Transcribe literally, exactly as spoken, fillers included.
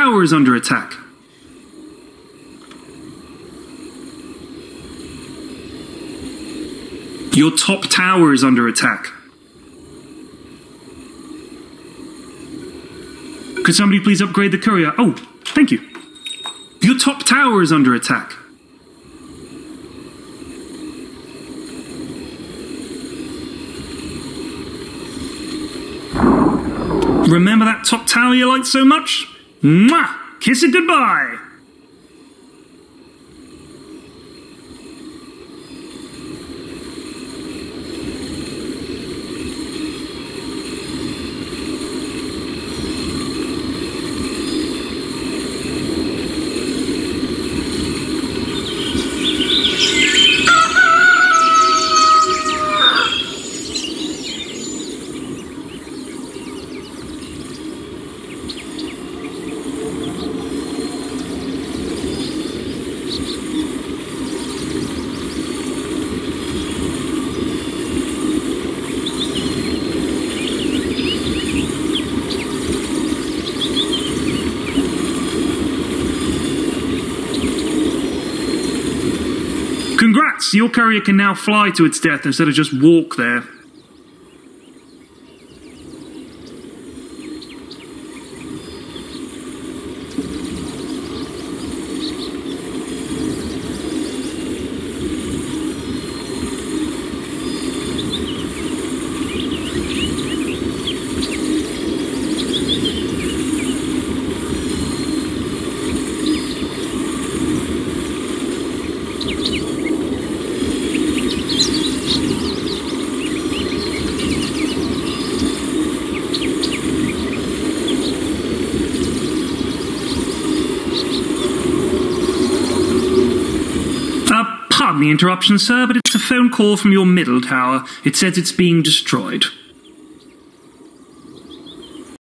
tower is under attack. Your top tower is under attack. Could somebody please upgrade the courier? Oh, thank you. Your top tower is under attack. Remember that top tower you liked so much? Mwah! Kiss it goodbye! Congrats! Your courier can now fly to its death instead of just walk there. Pardon the interruption, sir, but it's a phone call from your middle tower. It says it's being destroyed.